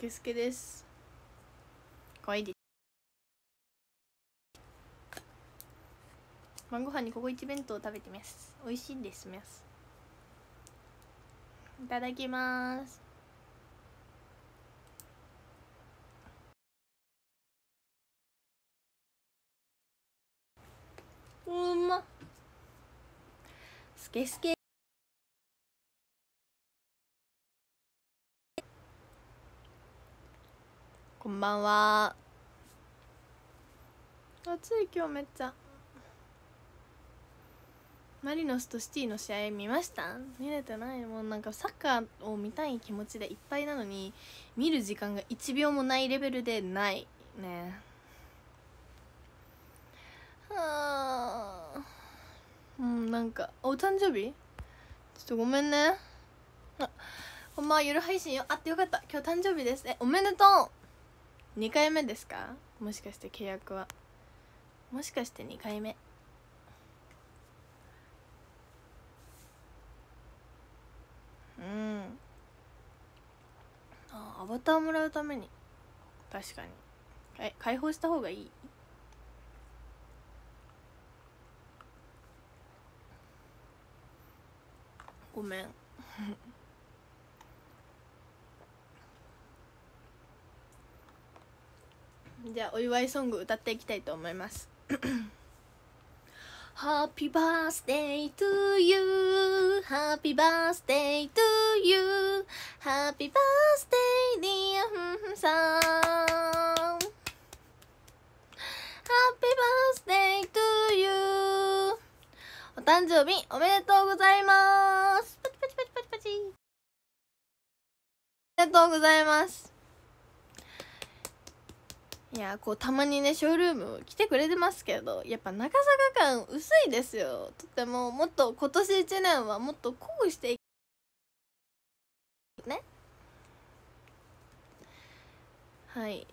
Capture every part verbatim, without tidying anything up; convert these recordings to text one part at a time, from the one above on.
けすけです。かわいいです。晩ご飯にココイチ弁当を食べてます。美味しいですます。いただきます。うまっ。すけすけ。こんばんは。暑い今日めっちゃ。マリノスとシティの試合見ました？見れてない。もうなんかサッカーを見たい気持ちでいっぱいなのに見る時間がいちびょうもないレベルでないね。はあ、うん、なんかお誕生日ちょっとごめんね。あ、こんばんは。夜配信よ。あってよかった。今日誕生日です。え、おめでとう。にかいめですか？もしかして契約はもしかしてにかいめ。うん。あ、アバターもらうために確かにえ解放した方がいい。ごめんじゃあお祝いソング歌っていきたいと思いますHappy birthday to you Happy birthday to you Happy birthday dear さん Happy birthday to you お誕生日おめでとうございます。パチパチパチパチパチ。ありがとうございます。いやこうたまにねショールーム来てくれてますけど、やっぱ長坂感薄いですよ。とてももっと今年いちねんはもっと濃くしていくね。はい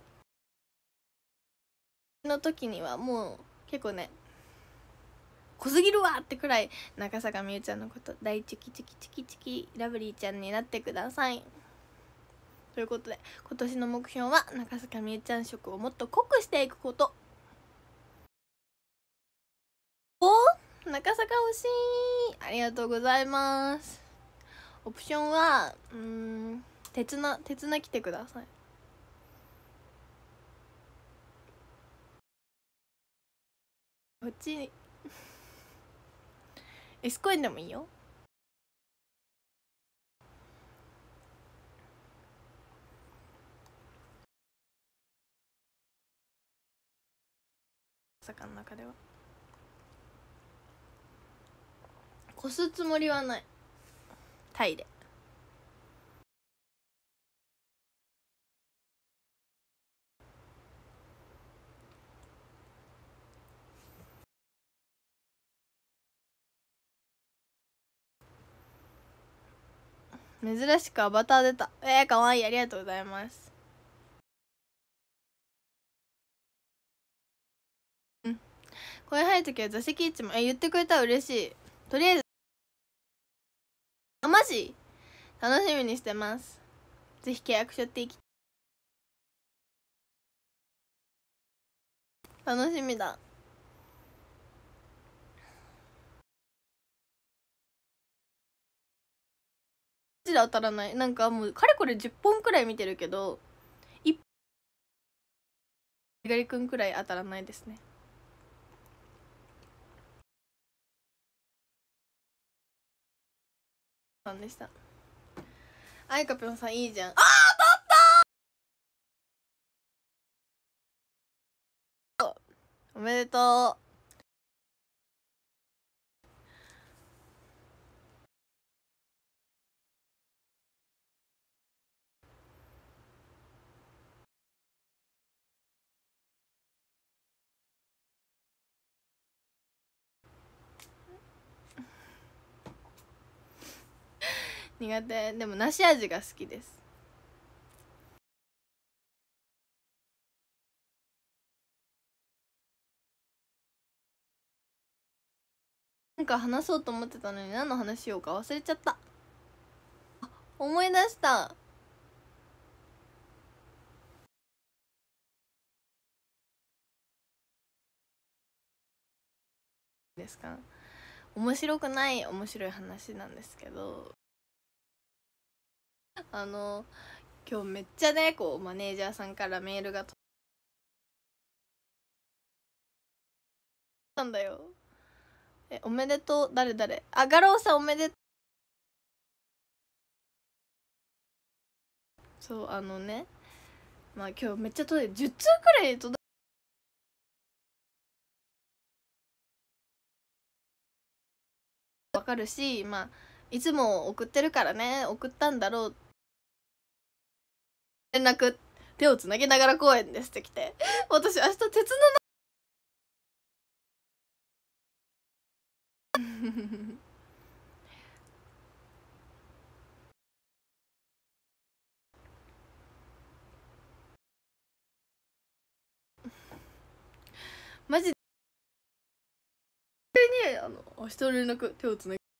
の時にはもう結構ね濃すぎるわってくらい中坂みゆちゃんのこと大チキチキチキチキラブリーちゃんになってください。ということで今年の目標は中坂みゆちゃん色をもっと濃くしていくこと。お中坂欲しい。ありがとうございます。オプションはうーん鉄な鉄な来てください。こっちにエスコインでもいいよ。坂の中では越すつもりはない。タイで珍しくアバター出た。えー、かわいい。ありがとうございます。うん、声入るときは座席位置もえ言ってくれたら嬉しい。とりあえずあマジ楽しみにしてます。ぜひ契約しょっていき楽しみだ。マジで当たらない。なんかもうかれこれじゅっぽんくらい見てるけどいっぽんガリくんくらい当たらないですね。なんでした。あいかぴょんさんいいじゃん。あー当たったおめでとう。苦手。でも梨味が好きです。なんか話そうと思ってたのに何の話しようか忘れちゃった。あ思い出した。 ですか？面白くない面白い話なんですけど、あの今日めっちゃねこうマネージャーさんからメールが届いたんだよ。え、おめでとう。誰誰あ、ガローさんおめでとう。そう、あのね、まあ今日めっちゃ届いてじゅっつうくらい届いてわかるし、まあいつも送ってるからね、送ったんだろう。連絡手をつなぎながら公園ですって来て、私明日鉄のマジでにあの明日の連絡手をつなぎ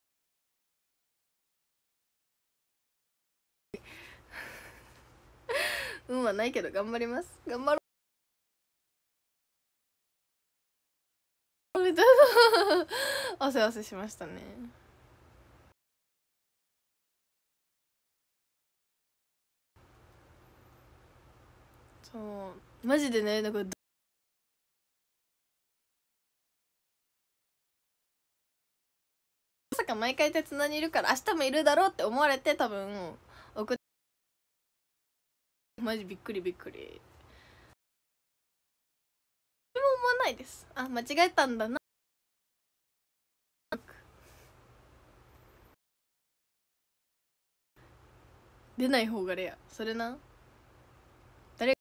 運はないけど頑張ります、頑張ろうみたいな汗汗しましたね。そうマジでね、なんかまさか毎回鉄何いるから明日もいるだろうって思われて多分送って、マジびっくりびっくり。でも思わないです。あ、間違えたんだな。出ない方がレア。それな。誰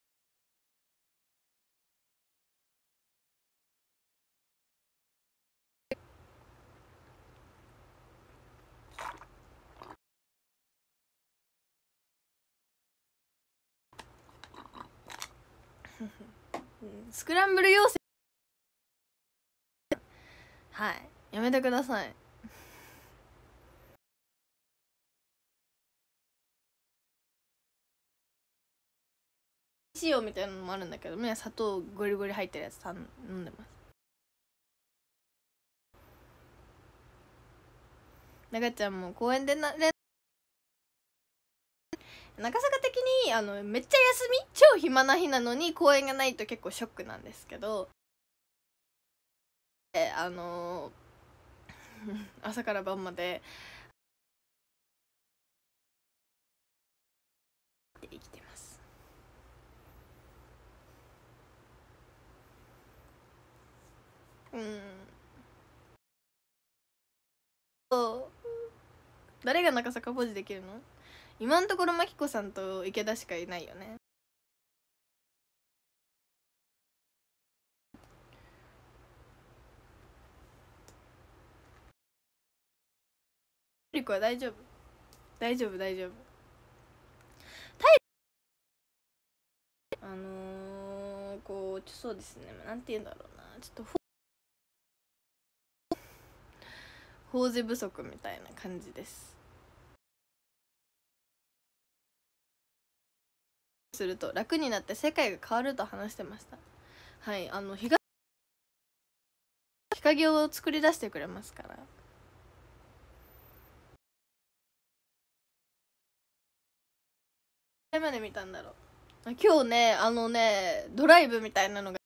スクランブル要請、はい、やめてください。塩みたいなのもあるんだけど、みんな砂糖ゴリゴリ入ってるやつ飲んでます。中ちゃんも公園でなれ中坂的にあのめっちゃ休み超暇な日なのに公園がないと結構ショックなんですけど、えあのー、朝から晩まで生きてます。うん誰が中坂ポジできるの？今のところまきこさんと池田しかいないよね。リコは大丈夫大丈夫大丈夫。あのー、こうそうですね、なんて言うんだろうな、ちょっと法事不足みたいな感じです。すると楽になって世界が変わると話してました。はい、あの日が日陰を作り出してくれますから。誰まで見たんだろう。今日ね、あのねドライブみたいなのが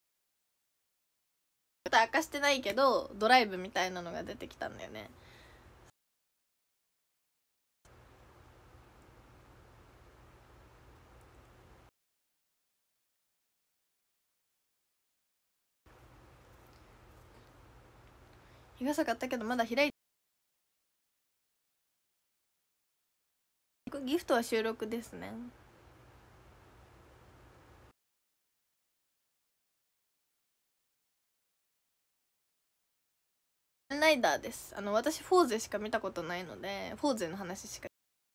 明かしてないけどドライブみたいなのが出てきたんだよね。日傘買ったけどまだ開いて、ギフトは収録ですね。ライダーです。あの私フォーゼしか見たことないのでフォーゼの話しか。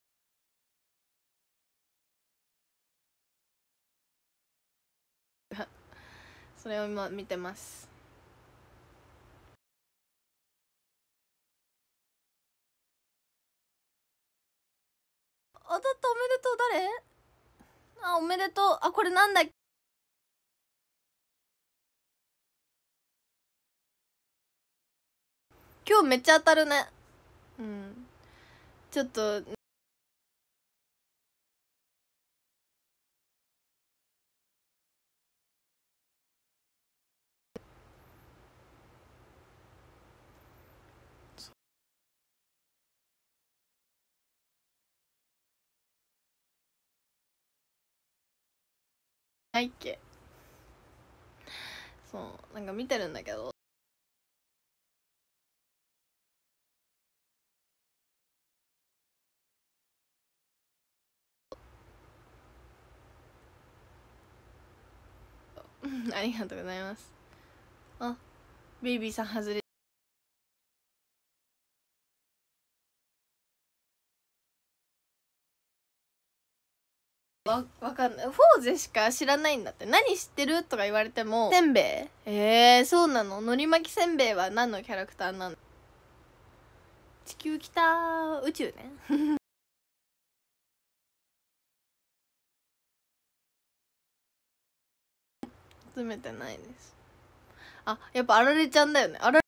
それを今見てます。当たった、おめでとう。誰？あ、おめでとう。あ、これなんだっけ？ 今日めっちゃ当たるね。うん、ちょっとないっけ。そうなんか見てるんだけど、ありがとうございます。あ、ベイビーさん外れ。わわかんない。フォーゼしか知らないんだって。何知ってるとか言われても。せんべい。えー、そうなの。のり巻きせんべいは何のキャラクターなの？地球来た宇宙ね。集めてないです。あ、やっぱあられちゃんだよね。あられ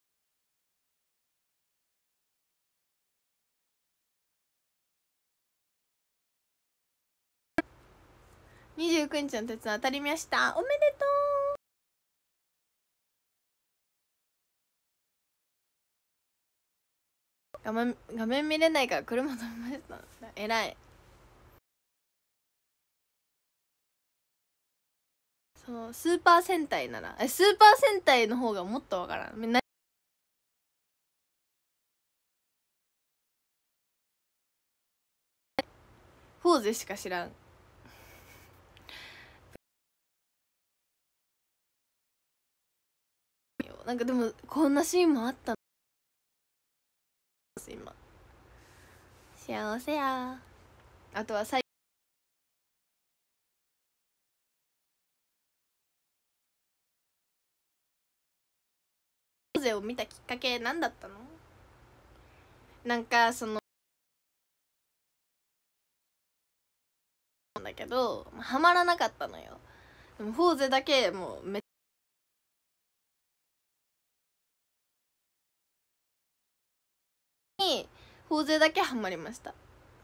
にじゅうくにちの鉄当たりました。おめでとう。画面画面見れないから車止めました。えらい。そうスーパー戦隊ならえスーパー戦隊の方がもっとわからん。みんなフォーゼしか知らん。なんかでもこんなシーンもあったの今。幸せや。あとは最フォーゼを見たきっかけ何だったの？なんかそのだけどハマらなかったのよ。でもフォーゼだけもうめにフォーゼだけハマりました。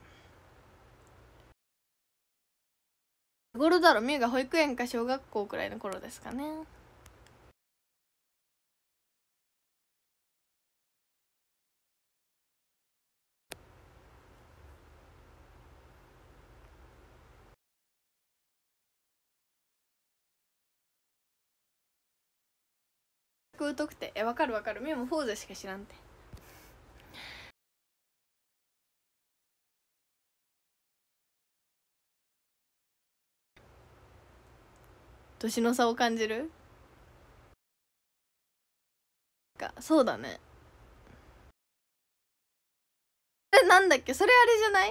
ゴールドだろ。ミュウが保育園か小学校くらいの頃ですかね。疎くてえわかるわかる。ミュウもフォーゼしか知らんて。年の差を感じるか。そうだね。えなんだっけそれあれじゃない？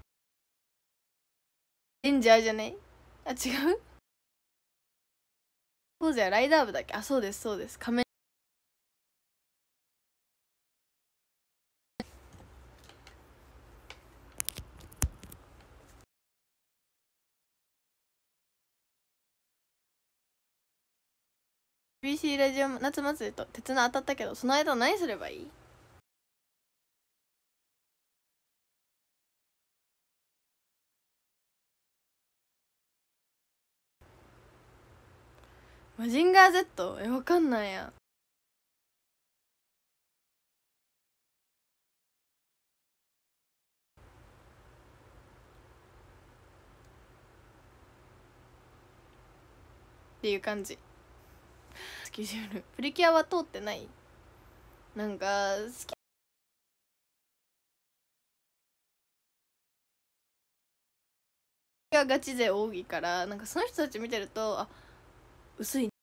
レンジャーじゃない？あ違う？フォーゼはライダー部だっけ？あそうですそうです。仮面ビーシー ラジオ夏祭りと鉄の当たったけどその間何すればいい？マジンガー Z？ えわかんないや。っていう感じ。スケジュールプリキュアは通ってない。なんか好きがガチ勢多いからなんかその人たち見てるとあ薄い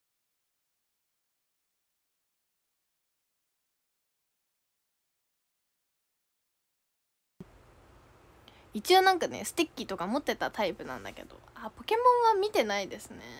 一応なんかねステッキとか持ってたタイプなんだけどあポケモンは見てないですね。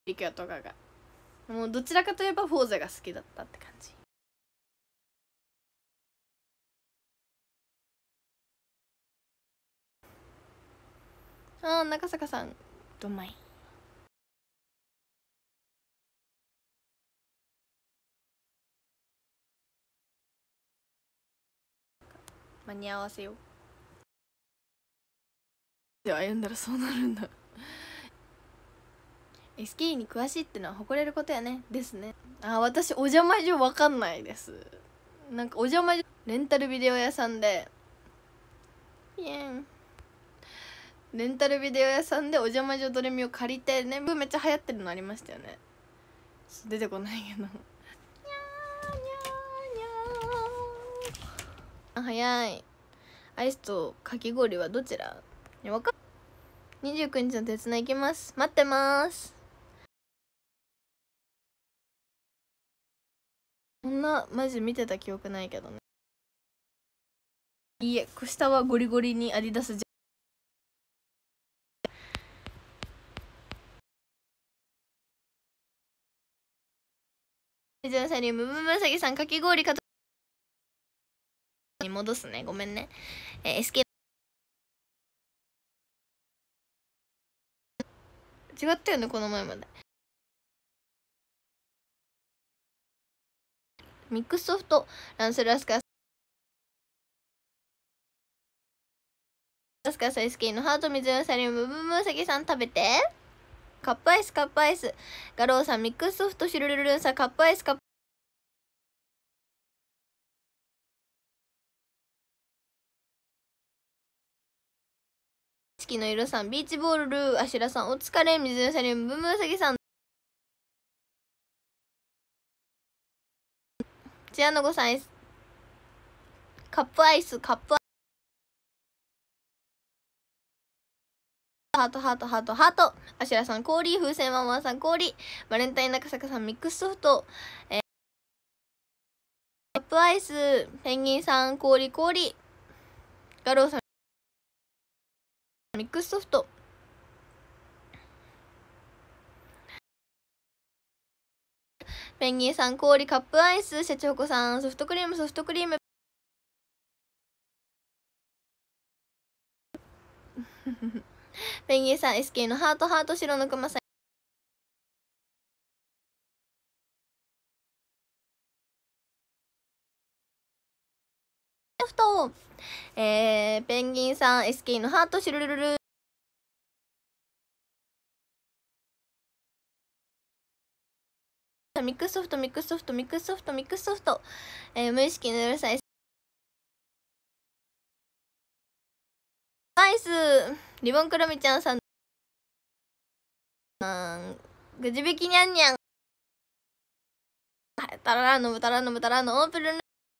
リキュアとかがもうどちらかといえばフォーゼが好きだったって感じ。ああ中坂さんどんまい。間に合わせよう。では歩んだらそうなるんだエスケー に詳しいってのは誇れることやね。ですね。あ、私お邪魔女わかんないです。なんかお邪魔女レンタルビデオ屋さんでピエンレンタルビデオ屋さんでお邪魔女ドレミを借りてね、めっちゃ流行ってるのありましたよね。出てこないけどあ、早い。アイスとかき氷はどちら？いや、わかにじゅうくにちの鉄菜行きます。待ってます。そんなマジ見てた記憶ないけどね。いいえ、下はゴリゴリにアディダスじゃ水野サリウムムムウサギさんかき氷かとに戻すね。ごめんね。えー、エスケー 違ったよねこの前まで。ミックスソフトランスラスカラスカサイスケーのハート水野サリウムムムウサギさん食べて。カップアイスカップアイスガローさんミックスソフトシュルルルンさカップアイスカップ月の色さんビーチボールルーアシュラさんお疲れ水野サリウムムムウサギさんチアノゴさんカップアイスカップアイスハートハートハートハートアシュラさん氷風船ママさん氷バレンタイン中坂さんミックスソフト、えー、カップアイスペンギンさん氷氷ガローさんミックスソフトペンギンさん氷カップアイスシャチホコさんソフトクリームソフトクリームペンギンさん エスケー のハートハート白のクマさんソフト、えー、ペンギンさん エスケー のハートシュルルルミックスソフトミックスソフトミックスソフトミックスソフト、えー、無意識の夜さんアイスリボンクロミちゃんさんぐじびきにゃんにゃんタララのタラのタラのオープン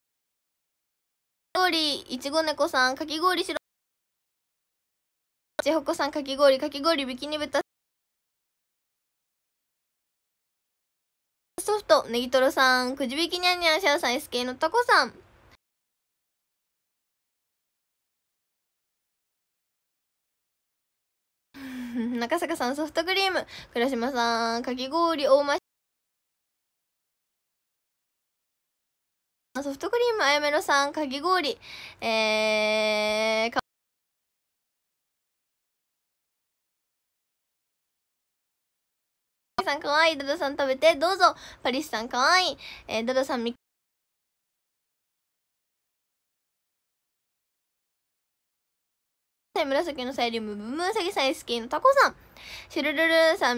氷いちご猫さんかき氷白ちほこさんかき氷かき氷ビキニ豚ソフトネギトロさんくじびきにゃんにゃんシャーさん エスケー のタコさん中坂さんソフトクリーム倉島さんかき氷大間ソフトクリームあやめろさんかき氷えーかさんかわいいドドさん食べてどうぞパリスさんかわいい、えー、ドドさんみ紫のサイリウムブムウサギさん エスケー のタコさんシュルルルさん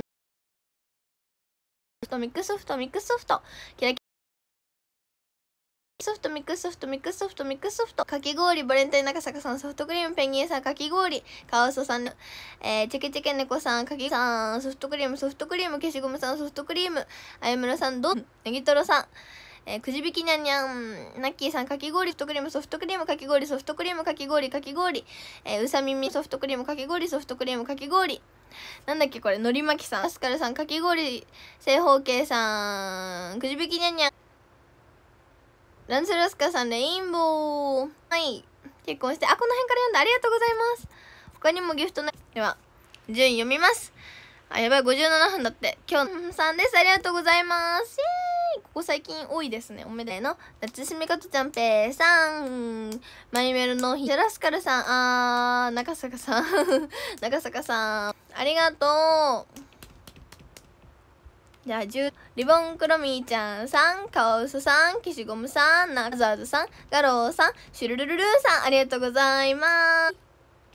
ミックスソフトミックスソフトキラキソフトミックスソフトミックスソフトミックスソフトかき氷バレンタイン中坂さんソフトクリームペンギンさんかき氷カワウソさん、えー、チェケチェケ猫さんかきさんソフトクリームソフトクリーム消しゴムさんソフトクリームあやむらさんどんネギトロさんえー、くじびきにゃんにゃんナッキーさんかき氷ソフトクリームソフトクリームかき氷ソフトクリームかき氷かき氷えー、うさみみソフトクリームかき氷ソフトクリームかき氷なんだっけこれのりまきさんアスカルさんかき氷正方形さんくじびきにゃんにゃんランスラスカさんレインボーはい結婚してあこの辺から読んでありがとうございます。他にもギフトなでは順位読みます。 あ、やばい、ごじゅうななふんだって。今日さんです。ありがとうございます。イェーイ。ここ最近多いですね。おめでの。夏しみかとちゃんぺーさん。マイメルのひラスカルさん。あー、中坂さん。中坂さん。ありがとう。じゃあ、じゅう、リボンクロミーちゃんさん、カオウソさん、消しゴムさん、ナザーズさん、ガローさん、シュルルルルーさん、ありがとうございます。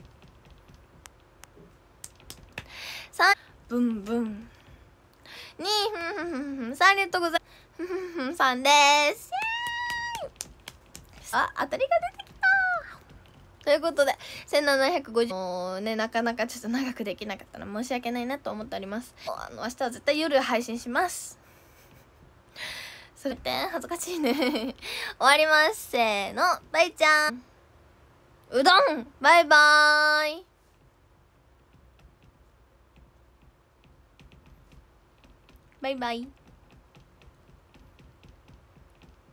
さん、ブンブン。に、ふんふんふんふん、さん、ありがとうございます。ふんふんふん、さんです。あ、当たりが出てきた。ということで、せんななひゃくごじゅう、もうね、なかなかちょっと長くできなかったら申し訳ないなと思っております。あの、明日は絶対夜配信します。それって恥ずかしいね。終わります。せーの、バイちゃん。うどんバイバーイ。バイバイ。